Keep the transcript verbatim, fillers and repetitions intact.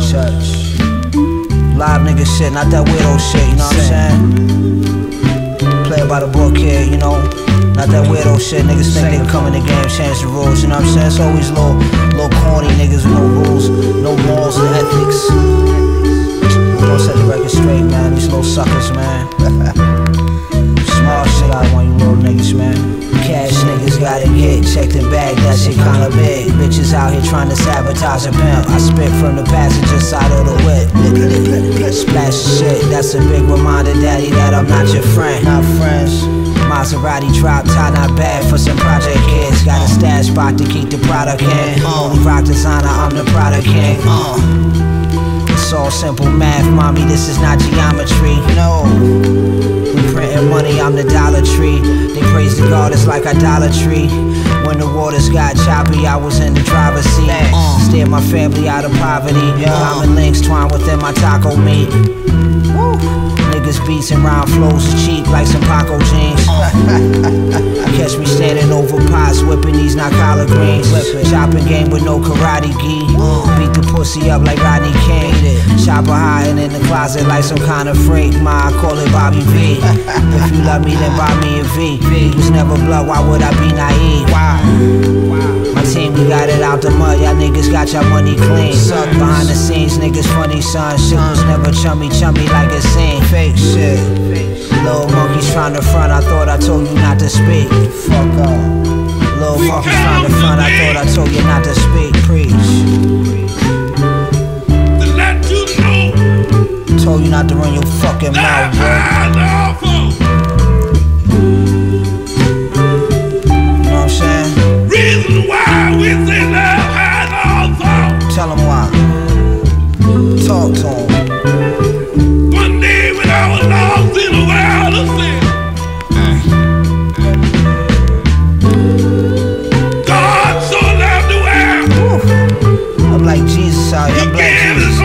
Church. Live nigga shit, not that weirdo shit, you know what I'm saying? Play by the book here, you know? Not that weirdo shit, niggas think they come in the game, change the rules, you know what I'm saying? It's always little, little corny niggas with no rules, no morals and ethics. Don't set the record straight, man, these little suckers, man. Small shit out on you little niggas, man. Cash niggas gotta get checked and bagged, that shit kinda big. Bitches out here trying to sabotage a pimp. I spit from the passenger side of the whip. Splash shit, that's a big reminder, daddy, that I'm not your friend. Not friends. Maserati drop top, not bad for some project kids. Got a stash spot to keep the product in. Only rock designer, I'm the product king. Uh. It's all simple math, mommy, this is not geometry. No. We printing money, I'm the Dollar Tree. They praise the God, it's like idolatry. When the waters got choppy, I was in the driver's seat. Uh. Steered my family out of poverty. Yeah. Common links twined within my taco meat. Woo. Niggas beats and round flows is cheap like some Paco jeans. Uh. Catch me standing over pots, whipping these not collard greens. Chopping game with no karate gi. Uh. Beat the pussy up like Rodney King. Chopper hiding in the closet like some kind of freak. Ma, I call it Bobby V. If you love me, then buy me a V. V was never blood, why would I be naive? Why? My team, we got it out the mud. Y'all niggas got y'all money clean. Suck behind the scenes, niggas funny, son. Shit was never chummy, chummy like it seemed. Fake shit. Little monkeys trying to front, I thought I told you not to speak. Fuck up. Little monkeys trying to front, I thought I told you not to speak. Preach. Told you not to run your fucking mouth, bro. You know what I'm saying? Reason why we say love has all fault. Tell him why. Talk to him. One day when I was lost in a world of sin, God so loved the world. Woo. I'm like Jesus out here. I'm like Jesus.